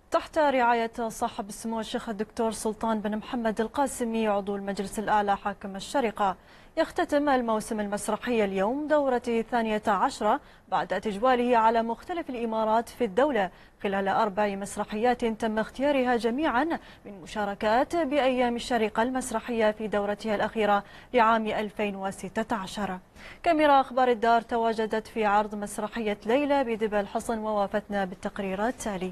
تحت رعاية صاحب السمو الشيخ الدكتور سلطان بن محمد القاسمي عضو المجلس الأعلى حاكم الشرقة، يختتم الموسم المسرحي اليوم دورته 12 بعد تجواله على مختلف الإمارات في الدولة خلال 4 مسرحيات تم اختيارها جميعا من مشاركات بأيام الشارقة المسرحية في دورتها الأخيرة لعام 2016. كاميرا أخبار الدار تواجدت في عرض مسرحية ليلى بدبا الحصن ووافتنا بالتقرير التالي.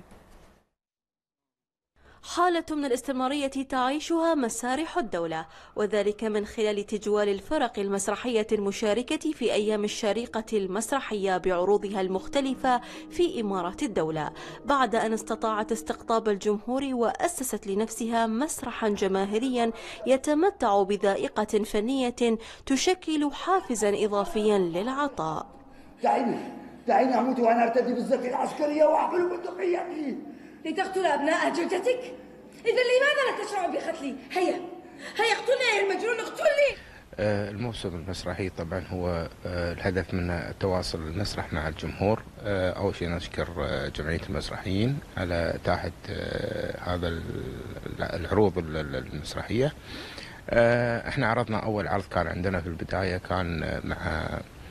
حالة من الاستمرارية تعيشها مسارح الدولة، وذلك من خلال تجوال الفرق المسرحية المشاركة في أيام الشارقة المسرحية بعروضها المختلفة في إمارات الدولة، بعد أن استطاعت استقطاب الجمهور وأسست لنفسها مسرحا جماهيريا يتمتع بذائقة فنية تشكل حافزا إضافيا للعطاء. دعيني أموت وأنا أرتدي بالزكي العسكرية وأحمل بندقيتي لتقتل أبناء جدتك؟ إذا لماذا لا تشرع بقتلي؟ هيا اقتلني يا المجنون، اقتلني! الموسم المسرحي طبعا هو الهدف منه تواصل المسرح مع الجمهور. أول شيء نشكر جمعية المسرحيين على إتاحة هذا العروض المسرحية. احنا عرضنا أول عرض كان عندنا في البداية كان مع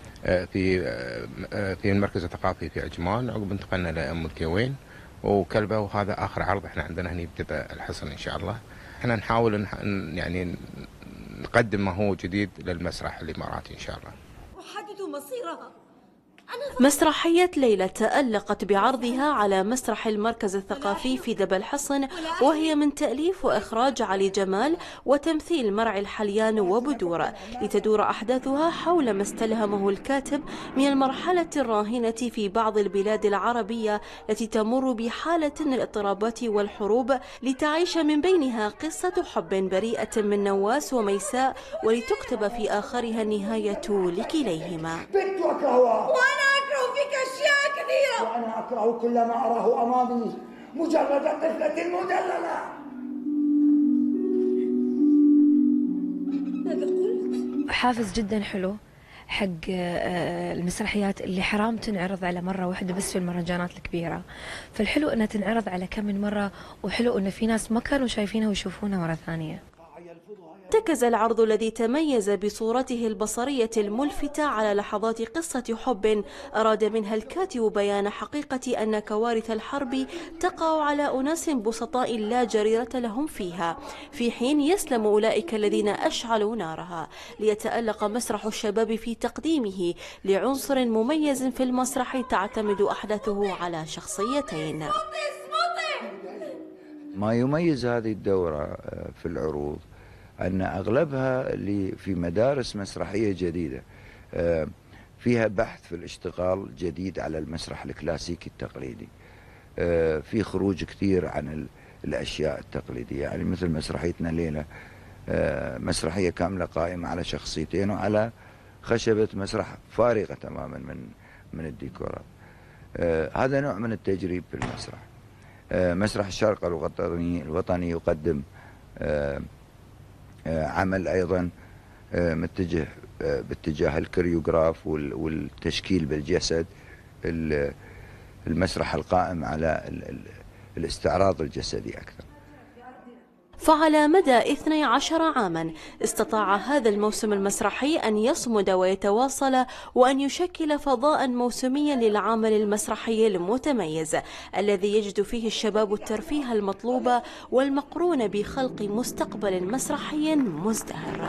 في المركز الثقافي في عجمان، عقب انتقلنا لأم الكوين وكلبة، وهذا آخر عرض احنا عندنا هني بدبا الحصن إن شاء الله. احنا نحاول يعني نقدم ما هو جديد للمسرح الإماراتي إن شاء الله. أحدد مصيرها. مسرحية ليلى تألقت بعرضها على مسرح المركز الثقافي في دبا الحصن، وهي من تأليف وإخراج علي جمال وتمثيل مرعي الحليان وبدور، لتدور أحداثها حول ما استلهمه الكاتب من المرحلة الراهنة في بعض البلاد العربية التي تمر بحالة من الاضطرابات والحروب، لتعيش من بينها قصة حب بريئة من نواس وميساء، ولتكتب في آخرها النهاية لكليهما. وأنا أكره فيك أشياء كثيرة، وأنا أكره كل ما أراه أمامي، مجرد طفلة مدللة. ماذا قلت؟ حافز جدا حلو حق المسرحيات اللي حرام تنعرض على مرة واحدة بس في المهرجانات الكبيرة، فالحلو أنها تنعرض على كم من مرة، وحلو أن في ناس ما كانوا شايفينها ويشوفونها مرة ثانية. ارتكز العرض الذي تميز بصورته البصرية الملفتة على لحظات قصة حب أراد منها الكاتب بيان حقيقة أن كوارث الحرب تقع على أناس بسطاء لا جريرة لهم فيها، في حين يسلم أولئك الذين أشعلوا نارها. ليتألق مسرح الشباب في تقديمه لعنصر مميز في المسرح تعتمد أحداثه على شخصيتين. ما يميز هذه الدورة في العروض أن أغلبها في مدارس مسرحية جديدة، فيها بحث في الاشتغال جديد على المسرح الكلاسيكي التقليدي، في خروج كثير عن الأشياء التقليدية، يعني مثل مسرحيتنا الليلة مسرحية كاملة قائمة على شخصيتين وعلى خشبة مسرح فارغة تماما من الديكورات. هذا نوع من التجريب في المسرح. مسرح الشرق الوطني يقدم عمل أيضا متجه باتجاه الكريوغراف والتشكيل بالجسد، المسرح القائم على الاستعراض الجسدي أكثر. فعلى مدى 12 عاما استطاع هذا الموسم المسرحي أن يصمد ويتواصل وأن يشكل فضاء موسميا للعمل المسرحي المتميز الذي يجد فيه الشباب الترفيه المطلوب والمقرون بخلق مستقبل مسرحي مزدهر.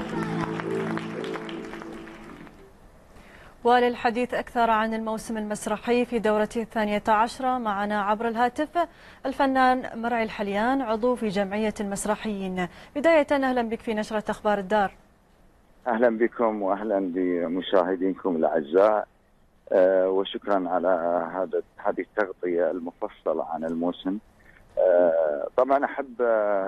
وللحديث أكثر عن الموسم المسرحي في دورته 12 معنا عبر الهاتف الفنان مرعي الحليان عضو في جمعية المسرحيين. بداية أهلا بك في نشرة أخبار الدار. أهلا بكم وأهلا بمشاهدينكم الأعزاء، وشكرا على هذه التغطية المفصلة عن الموسم. طبعا أحب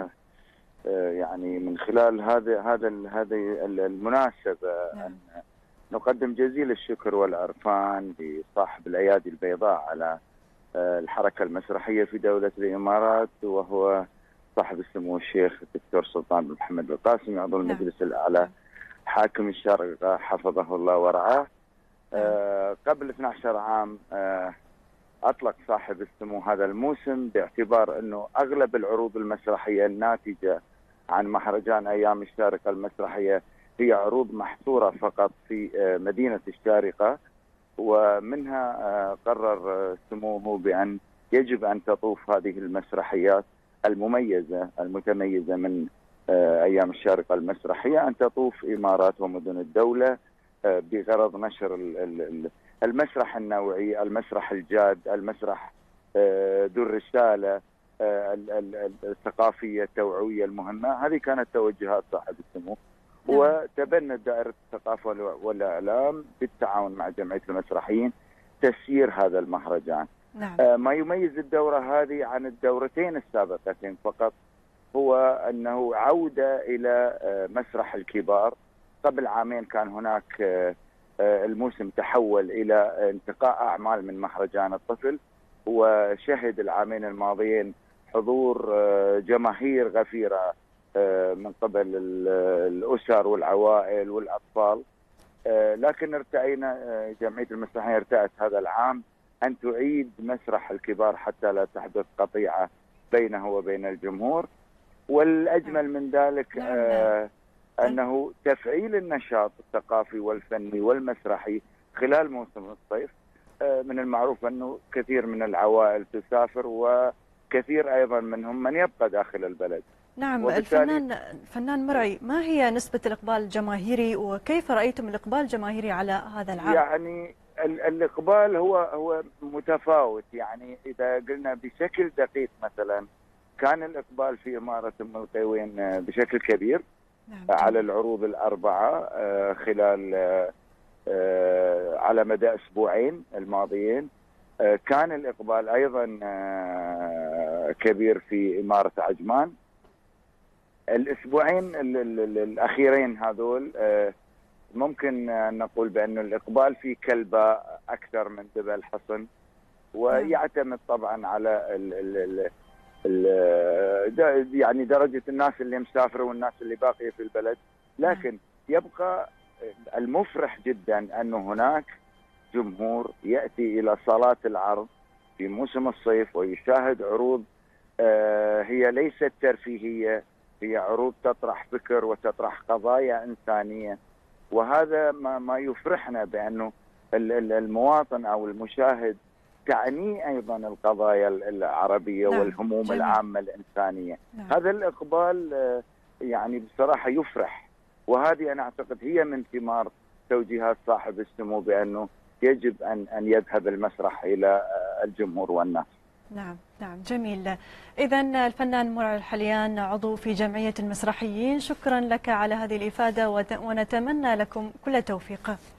يعني من خلال هذه المناسبة أن نقدم جزيل الشكر والعرفان لصاحب الأيادي البيضاء على الحركة المسرحية في دولة الإمارات، وهو صاحب السمو الشيخ الدكتور سلطان بن محمد القاسمي عضو المجلس الأعلى حاكم الشرقة حفظه الله ورعاه. قبل 12 عام أطلق صاحب السمو هذا الموسم باعتبار أنه أغلب العروض المسرحية الناتجة عن مهرجان أيام الشارقة المسرحية هي عروض محصورة فقط في مدينة الشارقة، ومنها قرر سموه بأن يجب أن تطوف هذه المسرحيات المتميزة من أيام الشارقة المسرحية، أن تطوف إمارات ومدن الدولة بغرض نشر المسرح النوعي، المسرح الجاد، المسرح ذو الرسالة الثقافية التوعوية المهمة. هذه كانت توجهات صاحب السمو، وتبنت دائرة الثقافة والإعلام بالتعاون مع جمعية المسرحيين تسيير هذا المهرجان. نعم. ما يميز الدورة هذه عن الدورتين السابقتين فقط هو أنه عودة إلى مسرح الكبار. قبل عامين كان هناك الموسم تحول إلى انتقاء أعمال من مهرجان الطفل، وشهد العامين الماضيين حضور جماهير غفيرة من قبل الأسر والعوائل والأطفال. لكن ارتأينا جمعية المسرحيين ارتأت هذا العام أن تعيد مسرح الكبار حتى لا تحدث قطيعة بينه وبين الجمهور. والأجمل من ذلك أنه تفعيل النشاط الثقافي والفني والمسرحي خلال موسم الصيف. من المعروف أنه كثير من العوائل تسافر، وكثير أيضا منهم من يبقى داخل البلد. نعم. الفنان مرعي، ما هي نسبة الإقبال الجماهيري وكيف رأيتم الإقبال الجماهيري على هذا العام؟ يعني الإقبال هو متفاوت. يعني إذا قلنا بشكل دقيق مثلا كان الإقبال في إمارة أم القروين بشكل كبير. نعم. على العروض الأربعة خلال على مدى أسبوعين الماضيين. كان الإقبال أيضا كبير في إمارة عجمان. الأسبوعين الأخيرين هذول ممكن نقول بأن الإقبال في كلبة أكثر من دبل حصن، ويعتمد طبعا على يعني درجة الناس اللي مسافرة والناس اللي باقية في البلد. لكن يبقى المفرح جدا أنه هناك جمهور يأتي إلى صالات العرض في موسم الصيف ويشاهد عروض هي ليست ترفيهية، هي عروض تطرح فكر وتطرح قضايا إنسانية. وهذا ما يفرحنا بأنه المواطن أو المشاهد تعني أيضا القضايا العربية. نعم. والهموم جميل. العامة الإنسانية. نعم. هذا الإقبال يعني بصراحة يفرح، وهذه أنا أعتقد هي من ثمار توجيهات صاحب السمو بأنه يجب أن يذهب المسرح إلى الجمهور والناس. نعم نعم جميل. إذن الفنان مرعي الحليان عضو في جمعية المسرحيين، شكرا لك على هذه الإفادة ونتمنى لكم كل التوفيق.